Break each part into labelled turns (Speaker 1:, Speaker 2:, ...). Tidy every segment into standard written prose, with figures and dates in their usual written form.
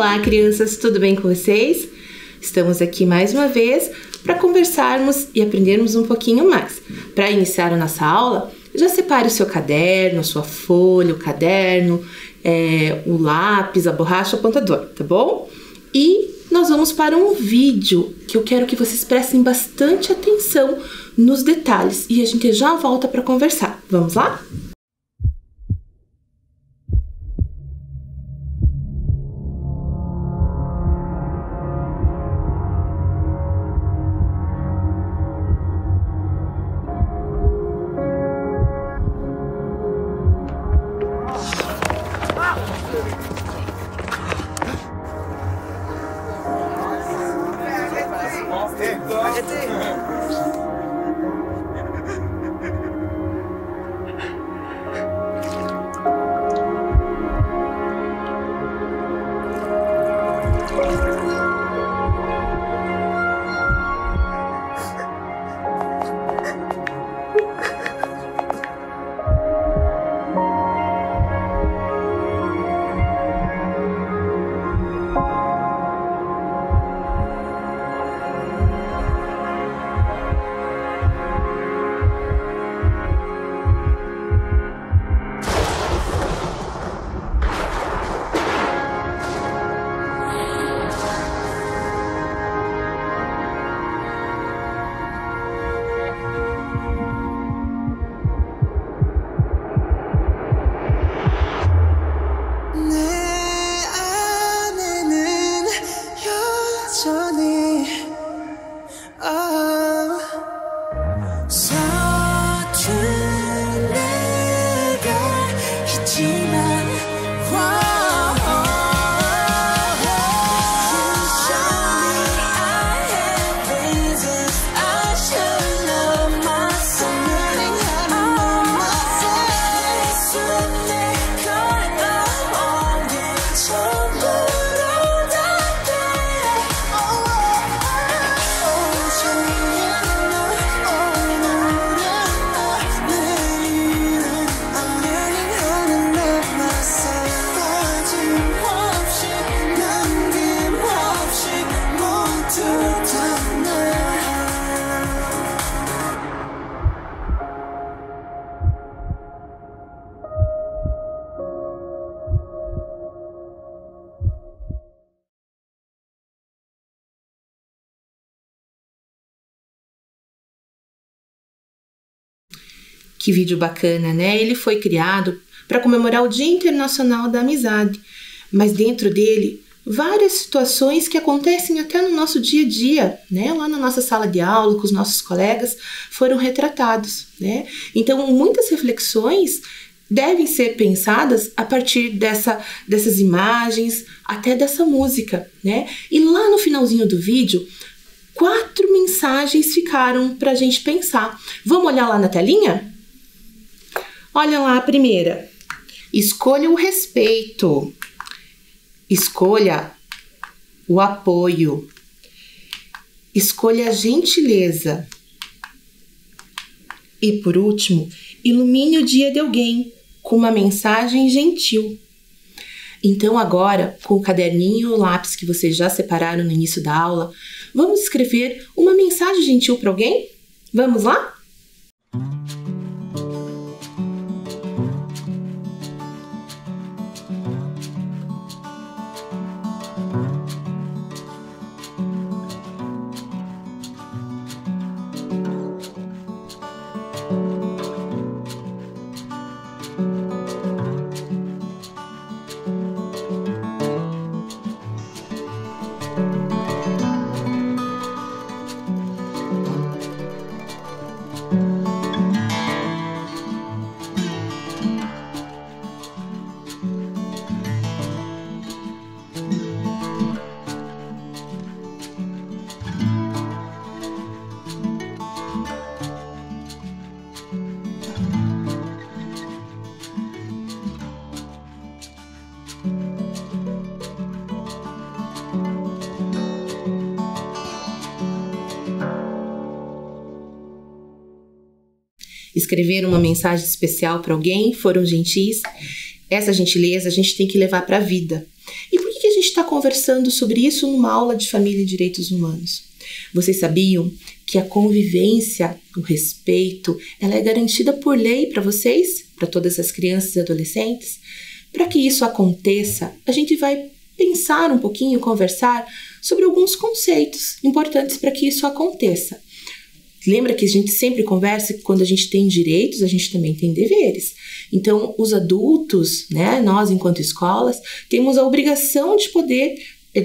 Speaker 1: Olá, crianças, tudo bem com vocês? Estamos aqui mais uma vez para conversarmos e aprendermos um pouquinho mais. Para iniciar a nossa aula, já separe o seu caderno, a sua folha, o caderno, o lápis, a borracha, o apontador, tá bom? E nós vamos para um vídeo que eu quero que vocês prestem bastante atenção nos detalhes e a gente já volta para conversar. Vamos lá? Que vídeo bacana, né? Ele foi criado para comemorar o Dia Internacional da Amizade, mas dentro dele, várias situações que acontecem até no nosso dia a dia, né? Lá na nossa sala de aula, com os nossos colegas, foram retratados, né? Então, muitas reflexões devem ser pensadas a partir dessas imagens, até dessa música, né? E lá no finalzinho do vídeo, 4 mensagens ficaram para a gente pensar. Vamos olhar lá na telinha? Olha lá a primeira. Escolha o respeito. Escolha o apoio. Escolha a gentileza. E por último, ilumine o dia de alguém com uma mensagem gentil. Então agora, com o caderninho e o lápis que vocês já separaram no início da aula, vamos escrever uma mensagem gentil para alguém? Vamos lá? escreveram uma mensagem especial para alguém, foram gentis, essa gentileza a gente tem que levar para a vida. E por que a gente gente está conversando sobre isso numa aula de família e direitos humanos? Vocês sabiam que a convivência, o respeito, ela é garantida por lei para vocês, para todas as crianças e adolescentes? Para que isso aconteça, a gente vai pensar um pouquinho, conversar sobre alguns conceitos importantes para que isso aconteça. Lembra que a gente sempre conversa que quando a gente tem direitos, a gente também tem deveres. Então, os adultos, né, nós enquanto escolas, temos a obrigação de poder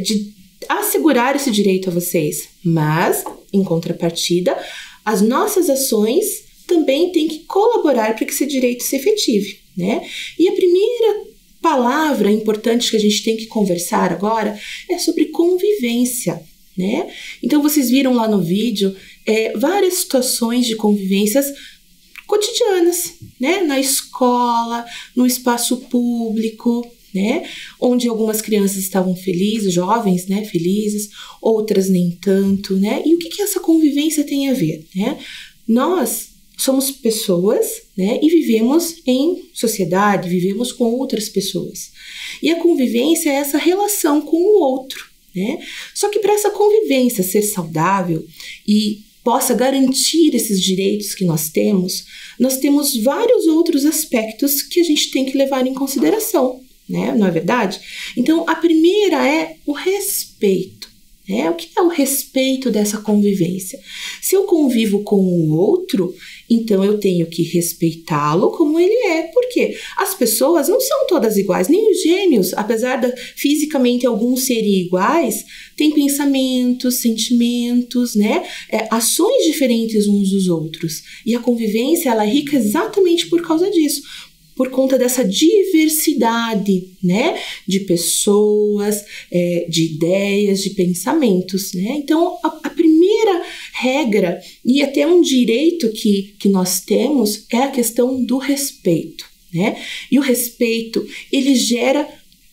Speaker 1: assegurar esse direito a vocês. Mas, em contrapartida, as nossas ações também têm que colaborar para que esse direito se efetive, né? E a primeira palavra importante que a gente tem que conversar agora é sobre convivência, né? Então, vocês viram lá no vídeo várias situações de convivências cotidianas, né? Na escola, no espaço público, né? Onde algumas crianças estavam felizes, jovens, né? Felizes, outras nem tanto, né? E o que essa convivência tem a ver, né? Nós somos pessoas, né? E vivemos em sociedade, vivemos com outras pessoas. E a convivência é essa relação com o outro, né? Só que para essa convivência ser saudável e possa garantir esses direitos que nós temos vários outros aspectos que a gente tem que levar em consideração, né? Não é verdade? Então, a primeira é o respeito, né? O que é o respeito dessa convivência? Se eu convivo com o outro, então eu tenho que respeitá-lo como ele é. Por quê? As pessoas não são todas iguais, nem os gêmeos, apesar de fisicamente alguns serem iguais, têm pensamentos, sentimentos, né? Ações diferentes uns dos outros. E a convivência, ela é rica exatamente por causa disso. Por conta dessa diversidade, né, de pessoas, de ideias, de pensamentos, né? Então, a primeira regra e até um direito que nós temos é a questão do respeito, né? E o respeito, ele gera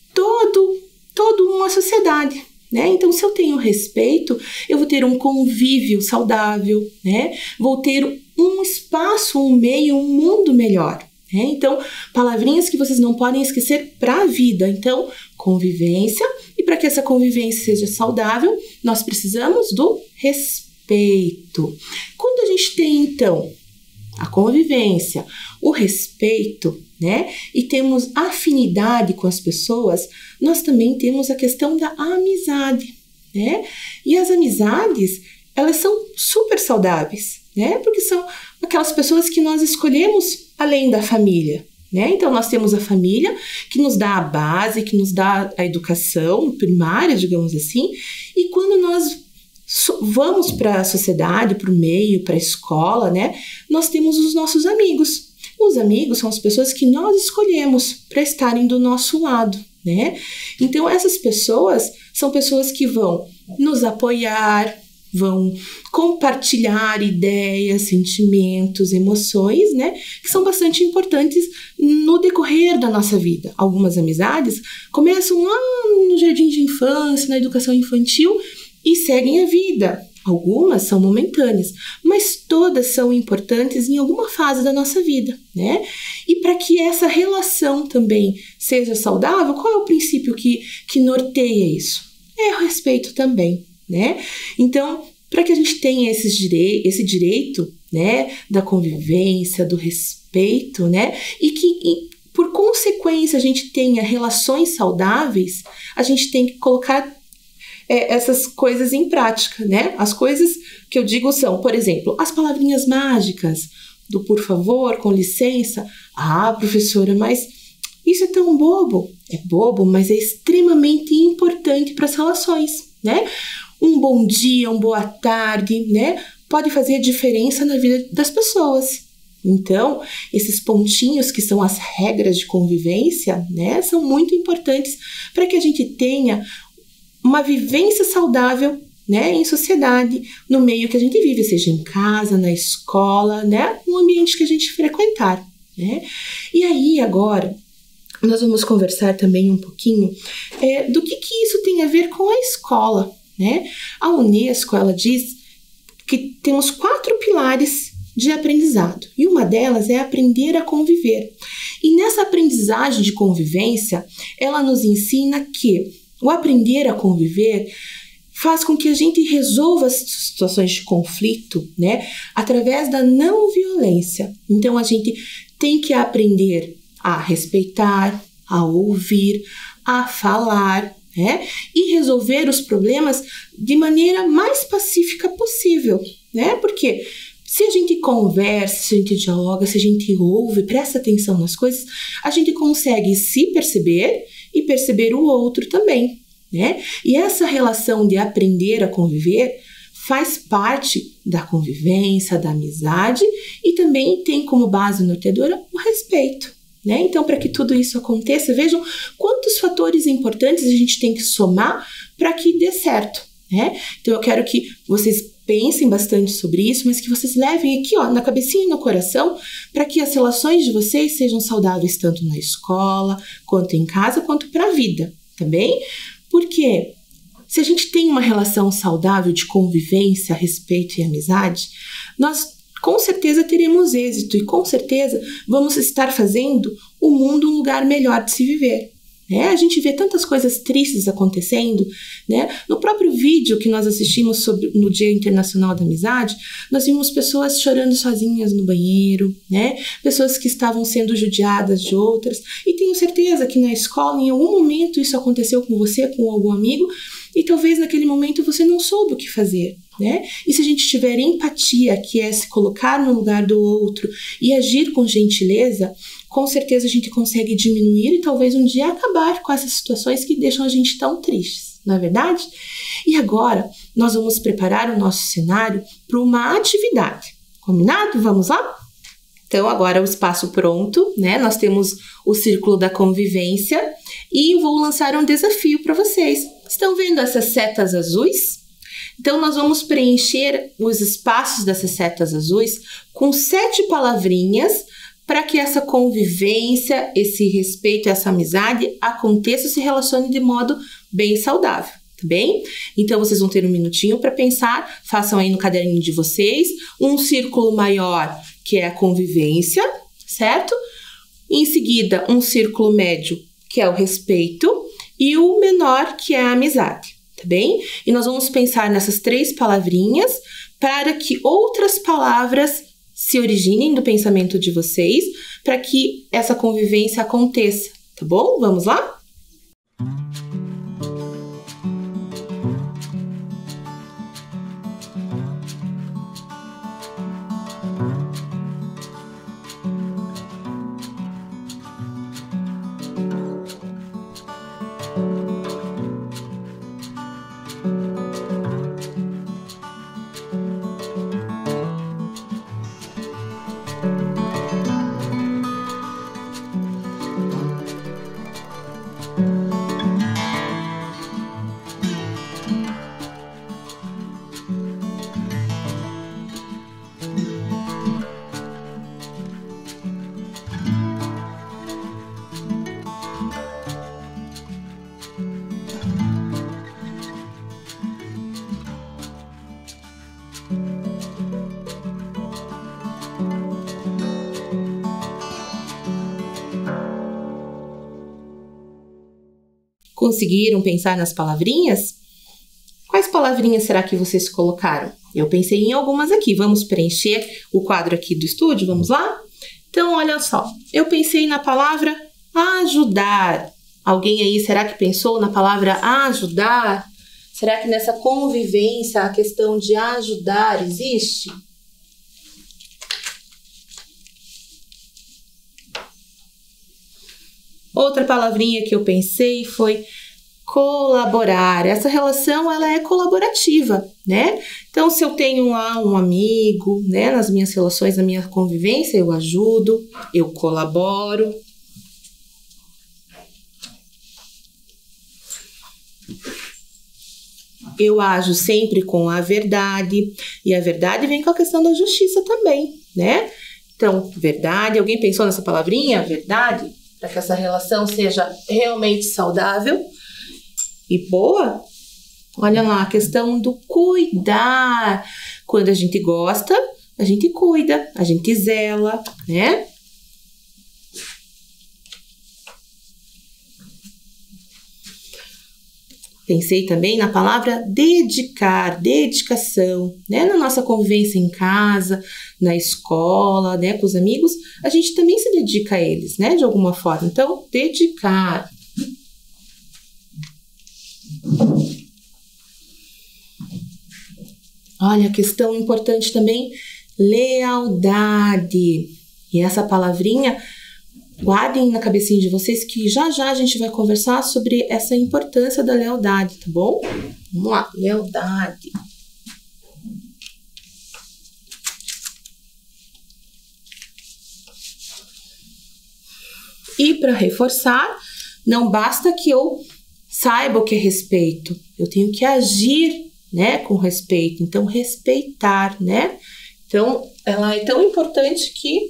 Speaker 1: toda uma sociedade, né? Então, se eu tenho respeito, eu vou ter um convívio saudável, né? Vou ter um espaço, um meio, um mundo melhor. Então, palavrinhas que vocês não podem esquecer para a vida. Então, convivência, e para que essa convivência seja saudável, nós precisamos do respeito. Quando a gente tem, então, a convivência, o respeito, né, e temos afinidade com as pessoas, nós também temos a questão da amizade, né? E as amizades, elas são super saudáveis, né? Porque são aquelas pessoas que nós escolhemos além da família, né? Então, nós temos a família que nos dá a base, que nos dá a educação primária, digamos assim, e quando nós vamos para a sociedade, para o meio, para a escola, né? Nós temos os nossos amigos. Os amigos são as pessoas que nós escolhemos para estarem do nosso lado, né? Então, essas pessoas são pessoas que vão nos apoiar, vão compartilhar ideias, sentimentos, emoções, né, que são bastante importantes no decorrer da nossa vida. Algumas amizades começam lá no jardim de infância, na educação infantil e seguem a vida. Algumas são momentâneas, mas todas são importantes em alguma fase da nossa vida, né? E para que essa relação também seja saudável, qual é o princípio que norteia isso? É o respeito também, né? Então, para que a gente tenha esse direito, né, da convivência, do respeito, né, e por consequência a gente tenha relações saudáveis, a gente tem que colocar essas coisas em prática, né? As coisas que eu digo são, por exemplo, as palavrinhas mágicas do por favor, com licença. Ah, professora, mas isso é tão bobo. É bobo, mas é extremamente importante para as relações, né? Um bom dia, uma boa tarde, né? Pode fazer a diferença na vida das pessoas. Então, esses pontinhos que são as regras de convivência, né? São muito importantes para que a gente tenha uma vivência saudável, né? Em sociedade, no meio que a gente vive, seja em casa, na escola, né? No ambiente que a gente frequentar, né? E aí, agora, nós vamos conversar também um pouquinho do que isso tem a ver com a escola, né? A Unesco, ela diz que temos 4 pilares de aprendizado, e uma delas é aprender a conviver. E nessa aprendizagem de convivência, ela nos ensina que O aprender a conviver faz com que a gente resolva as situações de conflito, né, através da não violência. Então, a gente tem que aprender a respeitar, a ouvir, a falar, né, e resolver os problemas de maneira mais pacífica possível, né, porque se a gente conversa, se a gente dialoga, se a gente ouve, presta atenção nas coisas, a gente consegue se perceber e perceber o outro também, né? E essa relação de aprender a conviver faz parte da convivência, da amizade e também tem como base norteadora o respeito, né? Então, para que tudo isso aconteça, vejam quantos fatores importantes a gente tem que somar para que dê certo, né? Então, eu quero que vocês pensem bastante sobre isso, mas que vocês levem aqui, ó, na cabecinha e no coração, para que as relações de vocês sejam saudáveis tanto na escola, quanto em casa, quanto para a vida, tá bem? Porque se a gente tem uma relação saudável de convivência, respeito e amizade, nós com certeza teremos êxito e com certeza vamos estar fazendo o mundo um lugar melhor de se viver. A gente vê tantas coisas tristes acontecendo, né? No próprio vídeo que nós assistimos no Dia Internacional da Amizade, nós vimos pessoas chorando sozinhas no banheiro, né? Pessoas que estavam sendo judiadas de outras. E tenho certeza que na escola, em algum momento, isso aconteceu com você, com algum amigo, e talvez naquele momento você não soube o que fazer, né? E se a gente tiver empatia, que é se colocar no lugar do outro e agir com gentileza, com certeza a gente consegue diminuir e talvez um dia acabar com essas situações que deixam a gente tão tristes, não é verdade? E agora nós vamos preparar o nosso cenário para uma atividade. Combinado? Vamos lá? Então agora o espaço pronto, né? Nós temos o círculo da convivência e vou lançar um desafio para vocês. Estão vendo essas setas azuis? Então nós vamos preencher os espaços dessas setas azuis com 7 palavrinhas para que essa convivência, esse respeito, essa amizade aconteça e se relacione de modo bem saudável, tá bem? Então, vocês vão ter um minutinho para pensar, façam aí no caderninho de vocês, um círculo maior, que é a convivência, certo? Em seguida, um círculo médio, que é o respeito, e o menor, que é a amizade, tá bem? E nós vamos pensar nessas 3 palavrinhas para que outras palavras se originem do pensamento de vocês para que essa convivência aconteça, tá bom? Vamos lá? Conseguiram pensar nas palavrinhas? Quais palavrinhas será que vocês colocaram? Eu pensei em algumas aqui. Vamos preencher o quadro aqui do estúdio? Vamos lá? Então, olha só. Eu pensei na palavra ajudar. Alguém aí, será que pensou na palavra ajudar? Será que nessa convivência a questão de ajudar existe? Outra palavrinha que eu pensei foi colaborar. Essa relação, ela é colaborativa, né? Então, se eu tenho lá um amigo, né, nas minhas relações, na minha convivência, eu ajudo, eu colaboro. Eu ajo sempre com a verdade, e a verdade vem com a questão da justiça também, né? Então, verdade, alguém pensou nessa palavrinha, verdade? Para que essa relação seja realmente saudável e boa? Olha lá, a questão do cuidar. Quando a gente gosta, a gente cuida, a gente zela, né? Pensei também na palavra dedicar, dedicação, né? Na nossa convivência em casa, na escola, né? Com os amigos, a gente também se dedica a eles, né? De alguma forma. Então, dedicar. Olha, questão importante também, lealdade. E essa palavrinha, guardem na cabecinha de vocês que já já a gente vai conversar sobre essa importância da lealdade, tá bom? Vamos lá, lealdade. E para reforçar, não basta que eu saiba o que é respeito, eu tenho que agir, né, com respeito. Então, respeitar, né? Então, ela é tão importante que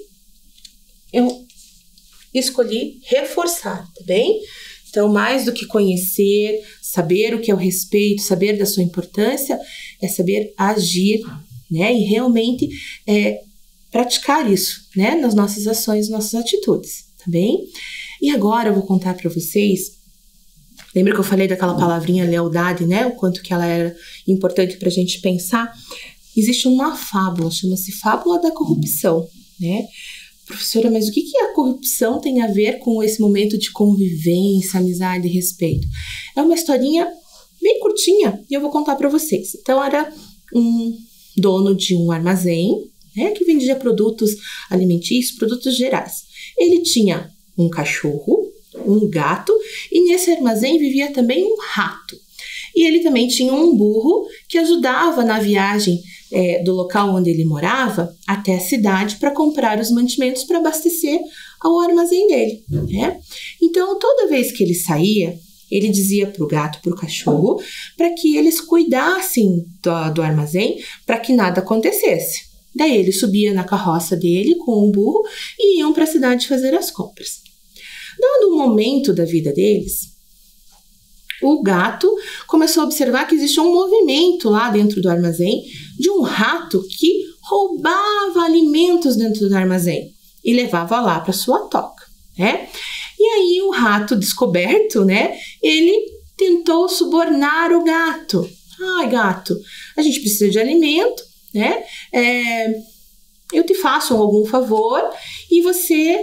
Speaker 1: eu escolhi reforçar, tá bem? Então, mais do que conhecer, saber o que é o respeito, saber da sua importância, é saber agir, né? E realmente praticar isso, né? Nas nossas ações, nossas atitudes, tá bem? E agora eu vou contar para vocês. Lembra que eu falei daquela palavrinha lealdade, né? O quanto que ela era importante para a gente pensar. Existe uma fábula, chama-se Fábula da Corrupção, né? Professora, mas o que a corrupção tem a ver com esse momento de convivência, amizade e respeito? É uma historinha bem curtinha e eu vou contar para vocês. Então, era um dono de um armazém, né? Que vendia produtos alimentícios, produtos gerais. Ele tinha um cachorro, um gato, e nesse armazém vivia também um rato. E ele também tinha um burro que ajudava na viagem do local onde ele morava até a cidade para comprar os mantimentos para abastecer ao armazém dele, né? Então, toda vez que ele saía, ele dizia para o gato, para o cachorro, para que eles cuidassem do armazém para que nada acontecesse. Daí ele subia na carroça dele com o burro e iam para a cidade fazer as compras. Dado um momento da vida deles, o gato começou a observar que existia um movimento lá dentro do armazém de um rato que roubava alimentos dentro do armazém e levava lá para sua toca, né? E aí o rato descoberto, né? Ele tentou subornar o gato. Ai, gato, a gente precisa de alimento, né? Eu te faço algum favor e você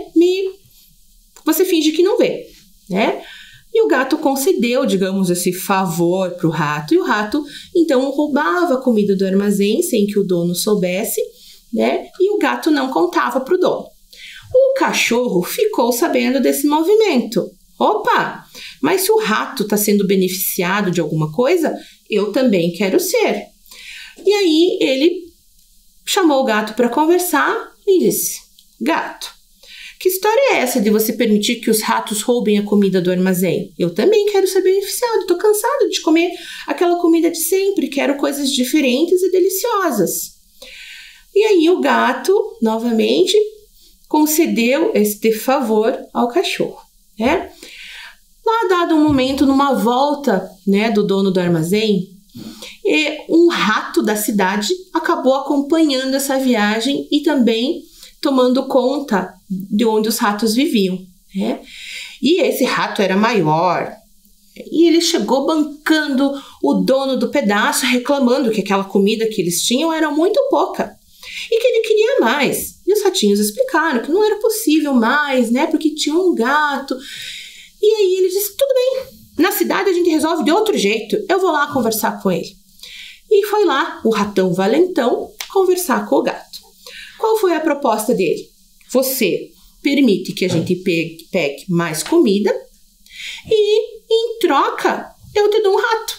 Speaker 1: finge que não vê, né? E o gato concedeu, digamos, esse favor para o rato. E o rato, então, roubava a comida do armazém sem que o dono soubesse, né? E o gato não contava para o dono. O cachorro ficou sabendo desse movimento. Opa, mas se o rato está sendo beneficiado de alguma coisa, eu também quero ser. E aí ele chamou o gato para conversar e disse: gato, que história é essa de você permitir que os ratos roubem a comida do armazém? Eu também quero ser beneficiado, estou cansado de comer aquela comida de sempre, quero coisas diferentes e deliciosas. E aí o gato, novamente, concedeu este favor ao cachorro, né? Lá, dado um momento, numa volta, né, do dono do armazém, um rato da cidade acabou acompanhando essa viagem e também tomando conta de onde os ratos viviam, né? E esse rato era maior e ele chegou bancando o dono do pedaço, reclamando que aquela comida que eles tinham era muito pouca e que ele queria mais. E os ratinhos explicaram que não era possível mais, né? Porque tinha um gato. E aí ele disse: tudo bem, na cidade a gente resolve de outro jeito, eu vou lá conversar com ele. E foi lá o ratão valentão conversar com o gato. Qual foi a proposta dele? Você permite que a gente pegue mais comida e, em troca, eu te dou um rato.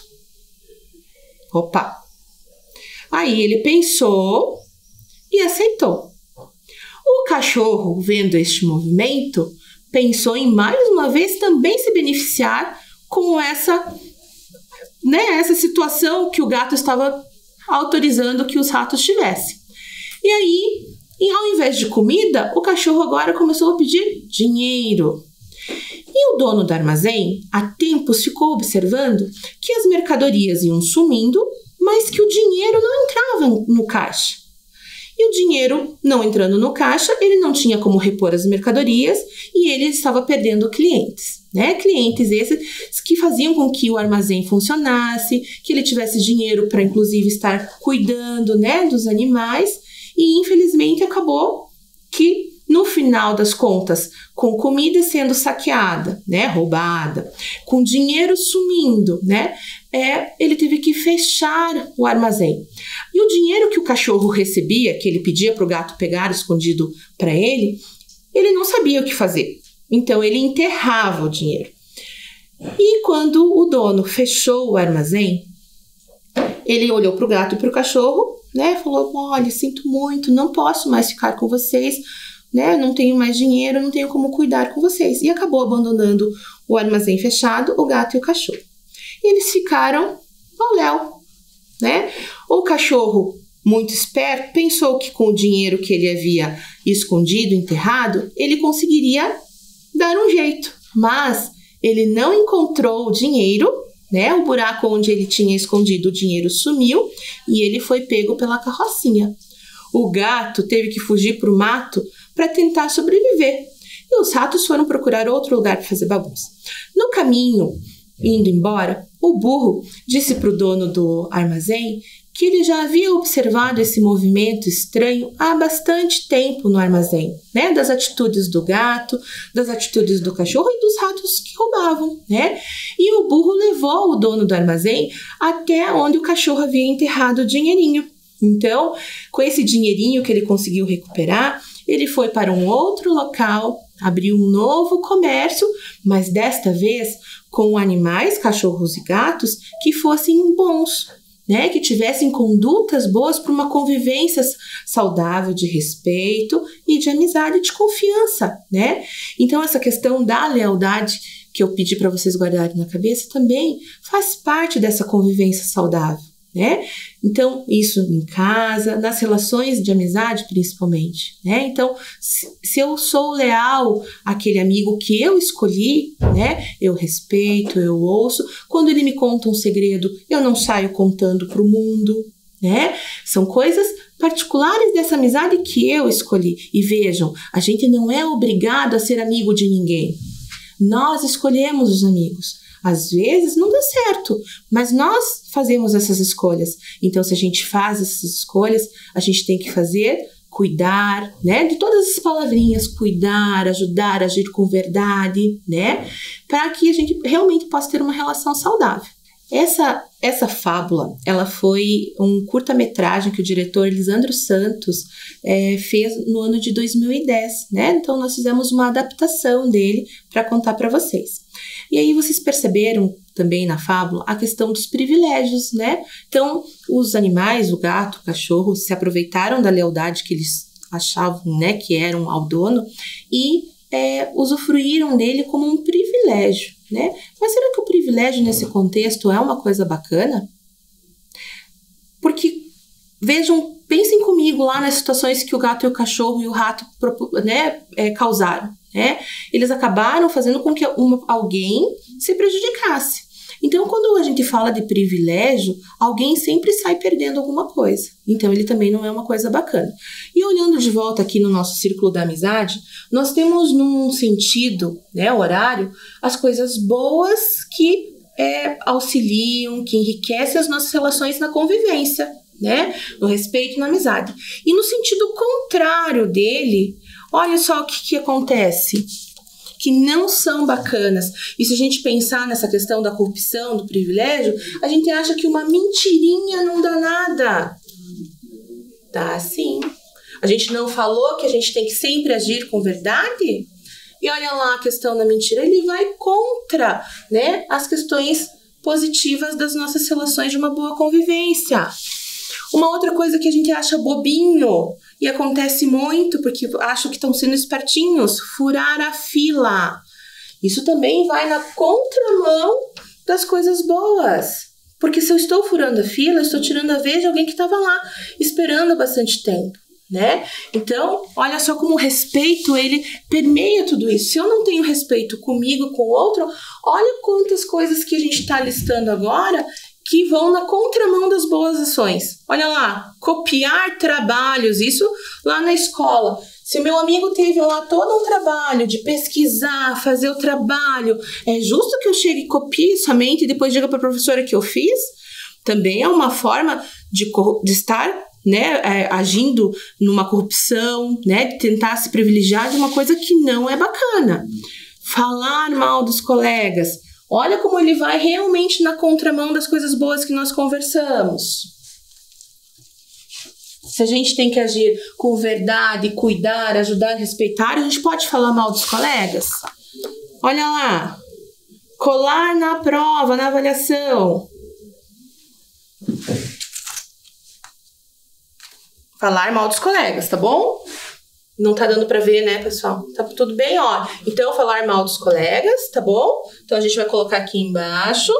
Speaker 1: Opa! Aí ele pensou e aceitou. O cachorro, vendo este movimento, pensou em mais uma vez também se beneficiar com essa situação que o gato estava autorizando que os ratos tivessem. E aí, ao invés de comida, o cachorro agora começou a pedir dinheiro. E o dono do armazém, há tempos, ficou observando que as mercadorias iam sumindo, mas que o dinheiro não entrava no caixa. E o dinheiro não entrando no caixa, ele não tinha como repor as mercadorias e ele estava perdendo clientes, né? Clientes esses que faziam com que o armazém funcionasse, que ele tivesse dinheiro para, inclusive, estar cuidando, né, dos animais. E, infelizmente, acabou que, no final das contas, com comida sendo saqueada, né, roubada, com dinheiro sumindo, né, ele teve que fechar o armazém. E o dinheiro que o cachorro recebia, que ele pedia para o gato pegar escondido para ele não sabia o que fazer. Então, ele enterrava o dinheiro. E quando o dono fechou o armazém, ele olhou para o gato e para o cachorro, né, falou: olha, sinto muito, não posso mais ficar com vocês, né, não tenho mais dinheiro, não tenho como cuidar com vocês. E acabou abandonando o armazém fechado, o gato e o cachorro. E eles ficaram ao léu, né? O cachorro, muito esperto, pensou que com o dinheiro que ele havia escondido, enterrado, ele conseguiria dar um jeito. Mas ele não encontrou o dinheiro, né? O buraco onde ele tinha escondido o dinheiro sumiu e ele foi pego pela carrocinha. O gato teve que fugir para o mato para tentar sobreviver. E os ratos foram procurar outro lugar para fazer bagunça. No caminho, indo embora, o burro disse para o dono do armazém que ele já havia observado esse movimento estranho há bastante tempo no armazém, né? Das atitudes do gato, das atitudes do cachorro e dos ratos que roubavam, né? E o burro levou o dono do armazém até onde o cachorro havia enterrado o dinheirinho. Então, com esse dinheirinho que ele conseguiu recuperar, ele foi para um outro local, abriu um novo comércio, mas desta vez com animais, cachorros e gatos que fossem bons, né? Que tivessem condutas boas para uma convivência saudável, de respeito e de amizade e de confiança, né? Então, essa questão da lealdade que eu pedi para vocês guardarem na cabeça também faz parte dessa convivência saudável, né? Então, isso em casa, nas relações de amizade principalmente, né? Então, se eu sou leal àquele amigo que eu escolhi, né? Eu respeito, eu ouço. Quando ele me conta um segredo, eu não saio contando para o mundo, né? São coisas particulares dessa amizade que eu escolhi. E vejam, a gente não é obrigado a ser amigo de ninguém. Nós escolhemos os amigos. Às vezes não dá certo, mas nós fazemos essas escolhas. Então, se a gente faz essas escolhas, a gente tem que fazer, cuidar, né? De todas as palavrinhas, cuidar, ajudar, agir com verdade, né? Para que a gente realmente possa ter uma relação saudável. Essa fábula, ela foi um curta-metragem que o diretor Lisandro Santos fez no ano de 2010, né? Então, nós fizemos uma adaptação dele para contar para vocês. E aí vocês perceberam também na fábula a questão dos privilégios, né? Então, os animais, o gato, o cachorro, se aproveitaram da lealdade que eles achavam, né, que eram ao dono e usufruíram dele como um privilégio, né? Mas será que o privilégio nesse contexto é uma coisa bacana? Porque, vejam, pensem comigo lá nas situações que o gato e o cachorro e o rato, né, causaram, né? Eles acabaram fazendo com que alguém se prejudicasse. Então, quando a gente fala de privilégio, alguém sempre sai perdendo alguma coisa. Então, ele também não é uma coisa bacana. E olhando de volta aqui no nosso círculo da amizade, nós temos num sentido, né, horário, as coisas boas que auxiliam, que enriquecem as nossas relações na convivência, né, no respeito e na amizade. E no sentido contrário dele, olha só o que acontece, que não são bacanas. E se a gente pensar nessa questão da corrupção, do privilégio, a gente acha que uma mentirinha não dá nada. Dá sim. A gente não falou que a gente tem que sempre agir com verdade? E olha lá a questão da mentira, ele vai contra, né, as questões positivas das nossas relações de uma boa convivência. Uma outra coisa que a gente acha bobinho, e acontece muito porque acham que estão sendo espertinhos, furar a fila. Isso também vai na contramão das coisas boas. Porque se eu estou furando a fila, eu estou tirando a vez de alguém que estava lá esperando há bastante tempo, né? Então, olha só como o respeito, ele permeia tudo isso. Se eu não tenho respeito comigo, com o outro, olha quantas coisas que a gente está listando agora que vão na contramão das boas ações. Olha lá, copiar trabalhos, isso lá na escola. Se o meu amigo teve lá todo um trabalho de pesquisar, fazer o trabalho, é justo que eu chegue e copie somente e depois diga para a professora que eu fiz? Também é uma forma de estar, né, agindo numa corrupção, né, de tentar se privilegiar de uma coisa que não é bacana. Falar mal dos colegas. Olha como ele vai realmente na contramão das coisas boas que nós conversamos. Se a gente tem que agir com verdade, cuidar, ajudar, respeitar, a gente pode falar mal dos colegas? Olha lá. Colar na prova, na avaliação. Falar mal dos colegas, tá bom? Não tá dando pra ver, né, pessoal? Tá tudo bem, ó. Então, falar mal dos colegas, tá bom? Então, a gente vai colocar aqui embaixo.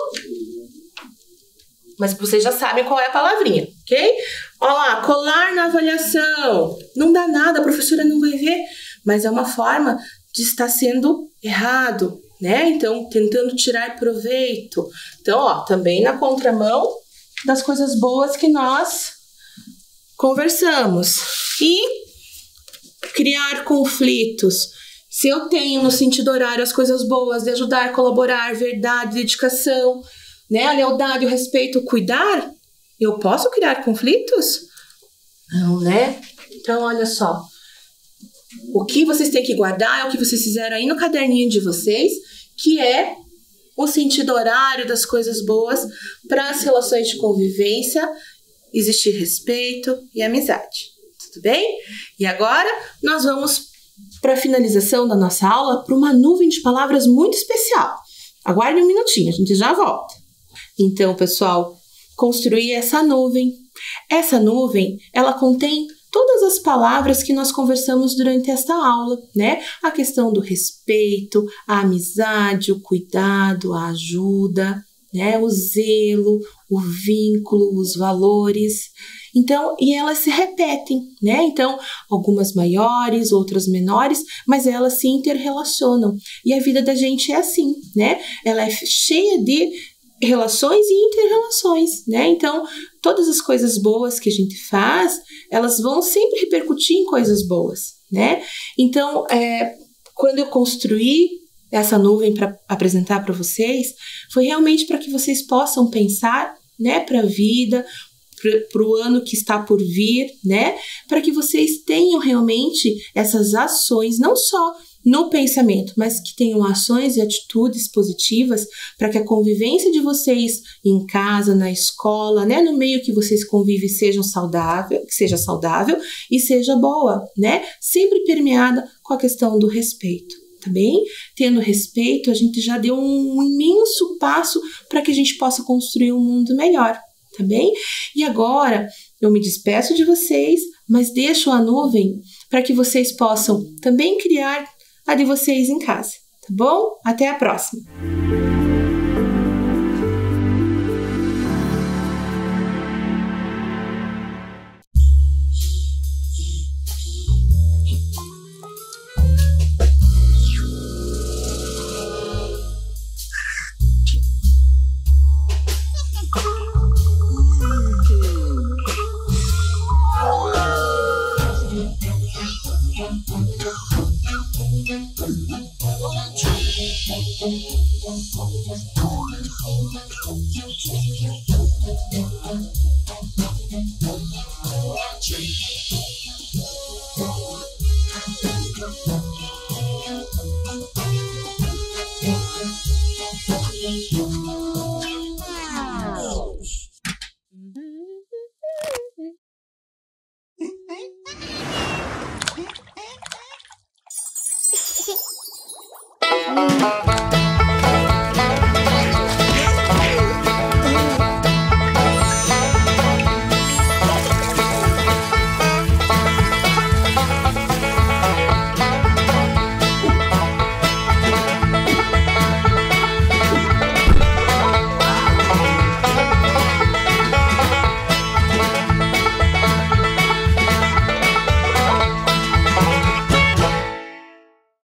Speaker 1: Mas vocês já sabem qual é a palavrinha, ok? Ó lá, colar na avaliação. Não dá nada, a professora não vai ver. Mas é uma forma de estar sendo errado, né? Então, tentando tirar proveito. Então, ó, também na contramão das coisas boas que nós conversamos. E criar conflitos. Se eu tenho no sentido horário as coisas boas de ajudar, colaborar, verdade, dedicação, né, a lealdade, o respeito, o cuidar, eu posso criar conflitos? Não, né? Então, olha só. O que vocês têm que guardar é o que vocês fizeram aí no caderninho de vocês, que é o sentido horário das coisas boas para as relações de convivência, existir respeito e amizade. Tudo bem? E agora nós vamos para a finalização da nossa aula para uma nuvem de palavras muito especial. Aguarde um minutinho, a gente já volta. Então, pessoal, construir essa nuvem. Essa nuvem, ela contém todas as palavras que nós conversamos durante esta aula, né? A questão do respeito, a amizade, o cuidado, a ajuda, né? O zelo, o vínculo, os valores. Então, e elas se repetem, né? Então, algumas maiores, outras menores, mas elas se interrelacionam. E a vida da gente é assim, né? Ela é cheia de relações e interrelações, né? Então, todas as coisas boas que a gente faz, elas vão sempre repercutir em coisas boas, né? Então, quando eu construí essa nuvem para apresentar para vocês, foi realmente para que vocês possam pensar, né, para a vida, para o ano que está por vir, né? Para que vocês tenham realmente essas ações, não só no pensamento, mas que tenham ações e atitudes positivas para que a convivência de vocês em casa, na escola, né, no meio que vocês convivem seja saudável e seja boa, né? Sempre permeada com a questão do respeito, tá bem? Tendo respeito, a gente já deu um imenso passo para que a gente possa construir um mundo melhor, tá bem? E agora eu me despeço de vocês, mas deixo a nuvem para que vocês possam também criar a de vocês em casa, tá bom? Até a próxima!
Speaker 2: Change.